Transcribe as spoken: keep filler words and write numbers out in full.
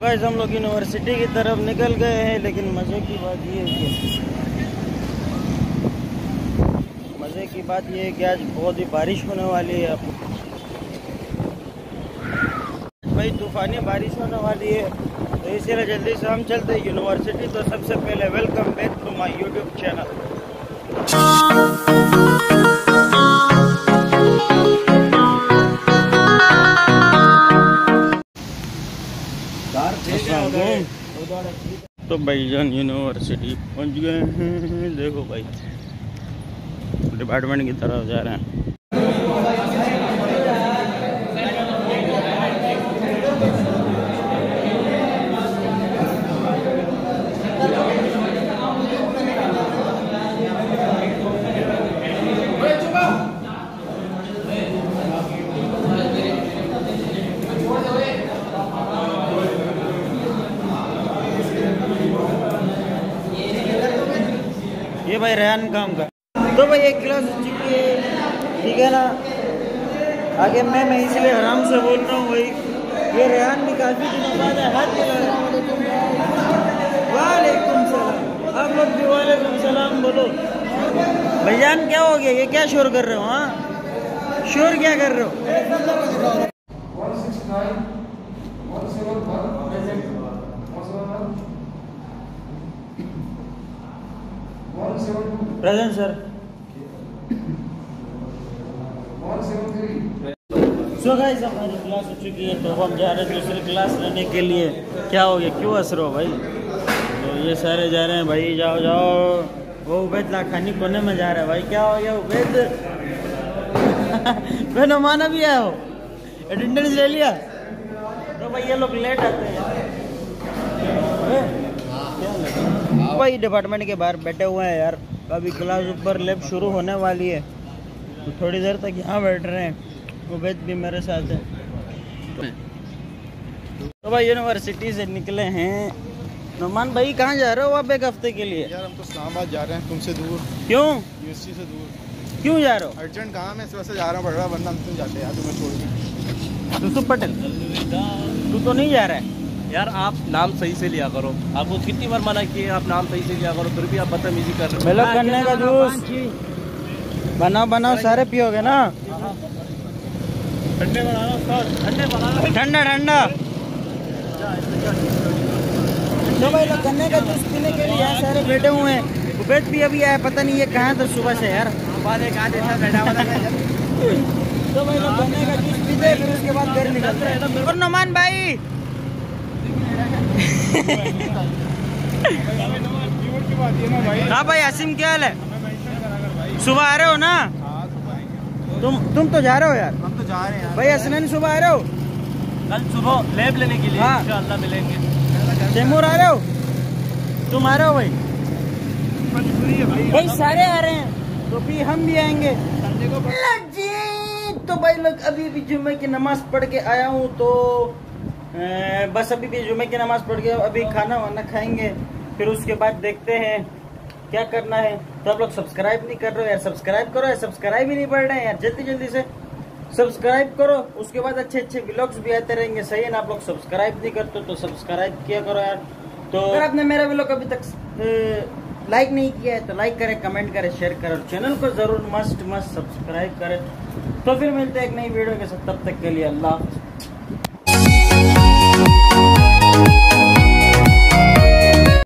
Guys हम लोग university की तरफ निकल गए हैं, लेकिन मज़े की बात ये है कि मज़े की बात ये है कि आज बहुत ही बारिश होने वाली है। भाई तूफ़ानी बारिश होने वाली है, तो इसीलिए जल्दी से हम चलते हैं यूनिवर्सिटी। तो सबसे पहले welcome back to my YouTube channel. तो भाईजान यूनिवर्सिटी पहुंच गए हैं। देखो भाई डिपार्टमेंट की तरफ जा रहे हैं। ये भाई रेहान काम का। तो भाई एक क्लास हो चुकी है, ठीक है ना। आगे मैं मैं इसलिए आराम से बोल रहा हूँ भाई। ये रेहान भी काफ़ी दिनों बाद है। हाथ वालेकुम सलाम। आप लोग भी वालेकुम सलाम बोलो। भाईजान क्या हो गया, ये क्या शोर कर रहे हो? हाँ शोर क्या कर रहे हो? Present sir. सो गाइस हमारी क्लास हो चुकी है, तो हम जा रहे हैं दूसरी क्लास लेने के लिए। क्या हो गया, क्यों हंस रहे हो भाई? तो ये सारे जा रहे हैं भाई। जाओ जाओ। वो उबैद लाखानी कोने में जा रहा है भाई। क्या हो गया उबैद? मैंने माना भी आया हो, अटेंडेंस ले लिया। तो भाई ये लोग लेट आते हैं भाई। डिपार्टमेंट के बाहर बैठे हुए हैं यार। अभी क्लास ऊपर लैब शुरू होने वाली है, तो थोड़ी देर तक यहाँ बैठ रहे हैं। उबैद भी मेरे साथ है। तो भाई यूनिवर्सिटी से निकले हैं। नोमान भाई कहाँ जा रहे हो आप एक हफ्ते के लिए? यार हम तो इस्लामाबाद जा रहे हैं, तुमसे दूर। क्यों? यूनिवर्सिटी से दूर। क्यों जा रहे हो? अर्जेंट काम है, इस वजह से जा रहा पड़ रहा, वरना हम तो जाते यार तुम्हें छोड़ के। यूसुफ पटेल तू तो नहीं जा रहा है यार? आप नाम सही से लिया करो। आपको कितनी बार मना किए आप नाम सही से लिया करो, फिर भी आप बदतमीजी कर रहे हो। मेहनत करने का जूस बनाओ बनाओ, सारे पियोगे ना? ठंडे बनाना, ठंडे बनाना, ठंडा ठंडा। तो भाई लोग गन्ने का जूस पीने के लिए यहाँ सारे बैठे हुए हैं। उबैद भी अभी आया, पता नहीं ये कहाँ था सुबह से यार। तो भाई लोग गन्ने का जूस पीते हैं, फिर उसके बाद घर निकलते हैं। और नोमान भाई हाँ भाई आसिम क्या हाल है? सुबह आ रहे हो ना? तुम तुम तो जा रहे हो यार। हम तो जा रहे हैं भाई हसनैन सुबह आ रहे हो? कल सुबह लैब लेने के लिए हाँ। इंशाअल्लाह मिलेंगे। तैमूर आ रहे हो? तुम आ रहे हो भाई? भाई सारे आ रहे हैं, तो भी हम भी आएंगे जी। तो भाई लोग अभी भी जुम्मे की नमाज पढ़ के आया हूँ, तो ए, बस अभी भी जुम्मे की नमाज पढ़ के अभी खाना वाना खाएंगे, फिर उसके बाद देखते हैं क्या करना है। तो आप लोग सब्सक्राइब नहीं कर रहे हो यार, सब्सक्राइब करो यार। सब्सक्राइब ही नहीं पड़ रहे हैं यार, जल्दी जल्दी से सब्सक्राइब करो। उसके बाद अच्छे अच्छे व्लॉग्स भी आते रहेंगे, सही है ना? आप लोग सब्सक्राइब नहीं करते तो सब्सक्राइब किया करो यार। तो अगर आपने मेरा व्लॉग अभी तक लाइक नहीं किया है तो लाइक करें, कमेंट करें, शेयर करें, और चैनल को जरूर मस्ट मस्ट सब्सक्राइब करें। तो फिर मिलते हैं एक नई वीडियो के साथ, तब तक के लिए अल्लाह।